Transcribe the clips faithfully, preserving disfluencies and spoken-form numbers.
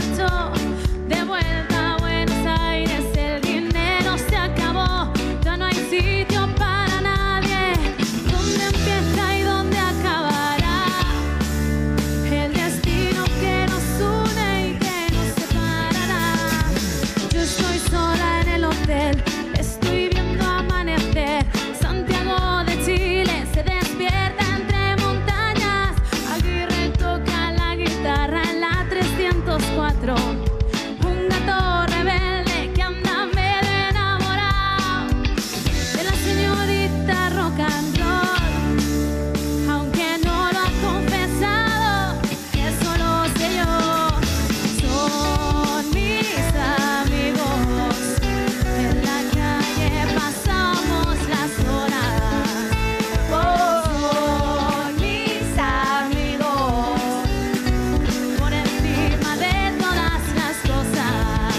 marchó de vuelta a Buenos Aires. El dinero se acabó, ya no hay sitio para nadie. ¿Dónde empieza y dónde acabará el destino que nos une y que nos separará? Yo estoy sola en el hotel, estoy viendo amanecer. Santiago de Chile se despierta entre montañas. Aguirre toca la guitarra en la trescientos cuatro. Un gato rebelde que anda medio enamorado de la señorita rock and roll, aunque no lo ha confesado, eso lo sé yo. Son mis amigos, en la calle pasamos las horas. Son mis amigos, por encima de todas las cosas.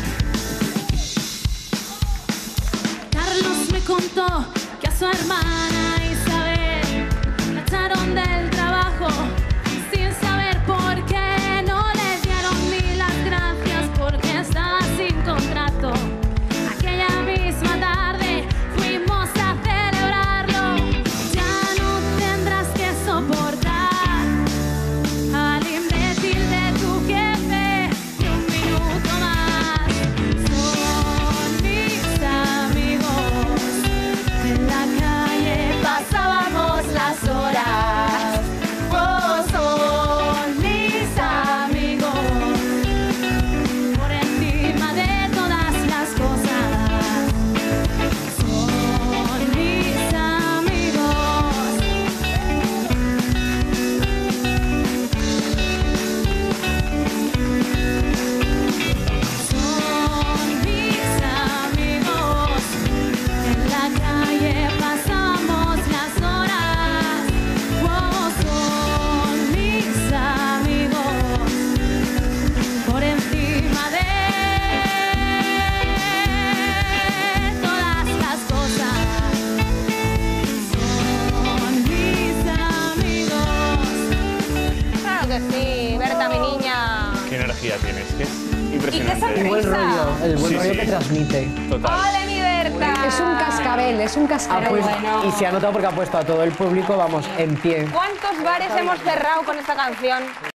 Carlos me contó que a su hermana Isabel la echaron del trabajo sin saber por qué. No le dieron ni las gracias porque estaba sin contrato. Aquella misma tarde fuimos a celebrarlo. Ya no tendrás que soportar al imbécil de tu jefe ni un minuto más. Son mis amigos, en la calle pasábamos las horas. Oh, son mis amigos, por encima de todas las cosas. Son mis amigos. Son mis amigos, en la calle pasamos las horas. Oh, son mis amigos, por encima de todas las cosas. Son mis amigos. Claro que sí, Berta, mi niña. Qué energía tienes, que es ¿Y impresionante. qué sonrisa? El buen rollo, el buen Sí, rollo sí. que transmite. Total. ¡Ole, mi Berta! Es un cascabel, es un Ha cascabel. puesto- y se ha notado porque ha puesto a todo el público, vamos, en pie. ¿Cuántos bares hemos cerrado con esta canción?